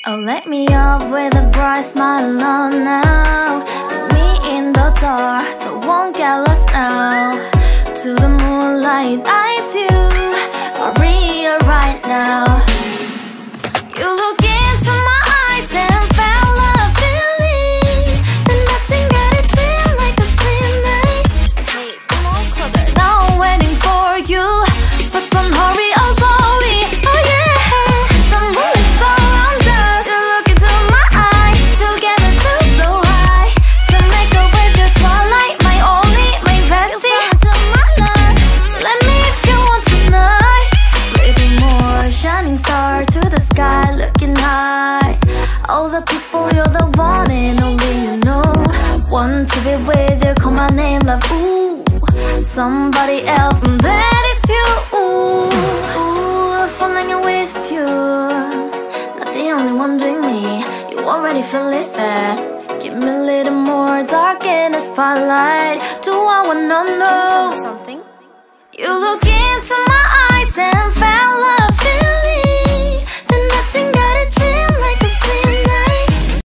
Oh, let me up with a bright smile on now. Put me in the dark, so won't get lost now. To the moonlight, eyes you, Maria right now. You look into my eyes and felt a feeling that nothing got it feel like a slim night. Hey, come on, closer. Now I'm waiting for you, but don't hurry, oh slowly. Oh yeah, the moonlight surrounds us. You look into my eyes, together feel so high. To make a way through twilight, my only, my bestie. You come into my life, let me if you want tonight. Little more shining star to the sky, looking high. All the people, you're the one and only you know. Want to be with you, call my name, love, ooh. Somebody else, and that is you, ooh. Ooh, falling in with you. Not the only one doing me, you already feel it there. Give me a little more dark in the spotlight. Do I wanna know?